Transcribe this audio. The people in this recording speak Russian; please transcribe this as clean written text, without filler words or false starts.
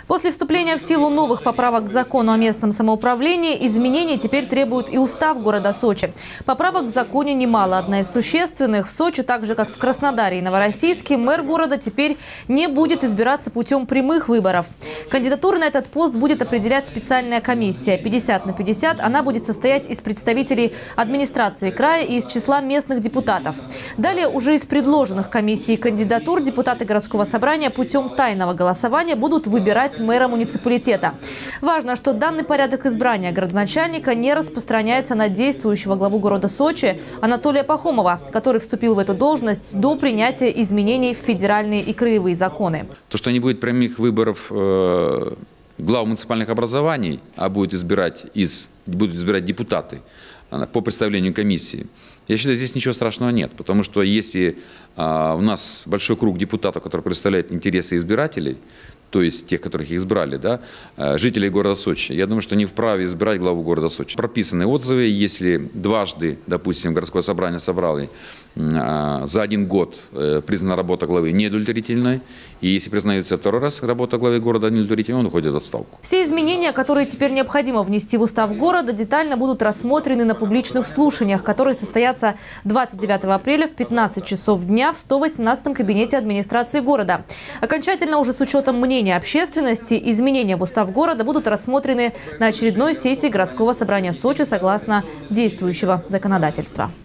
После вступления в силу новых поправок к закону о местном самоуправлении изменений теперь требует и устав города Сочи. Поправок в законе немало. Одна из существенных: в Сочи, так же как в Краснодаре и Новороссийске, мэр города теперь не будет избираться путем прямых выборов. Кандидатуры на этот пост будет определять специальная комиссия. 50/50 она будет состоять из представителей администрации края и из числа местных депутатов. Далее уже из предложенных комиссией кандидатур депутаты городского собрания путем тайного голосования будут выбирать мэра муниципалитета. Важно, что данный порядок избрания градоначальника не распространяется на действующего главу города Сочи Анатолия Пахомова, который вступил в эту должность до принятия изменений в федеральные и краевые законы. То, что не будет прямых выборов глав муниципальных образований, а будут избирать депутаты по представлению комиссии, я считаю, здесь ничего страшного нет. Потому что если у нас большой круг депутатов, которые представляют интересы избирателей, то есть тех, которых их избрали, да, жителей города Сочи, я думаю, что не вправе избирать главу города Сочи. Прописаны отзывы, если дважды, допустим, городское собрание собрало за 1 год признана работа главы неудовлетворительной, и если признается второй раз работа главы города неудовлетворительной, он уходит в отставку. Все изменения, которые теперь необходимо внести в устав города, детально будут рассмотрены на публичных слушаниях, которые состоятся 29 апреля в 15 часов дня в 118-м кабинете администрации города. Окончательно, уже с учетом мнения общественности, изменения в устав города будут рассмотрены на очередной сессии городского собрания Сочи согласно действующего законодательства.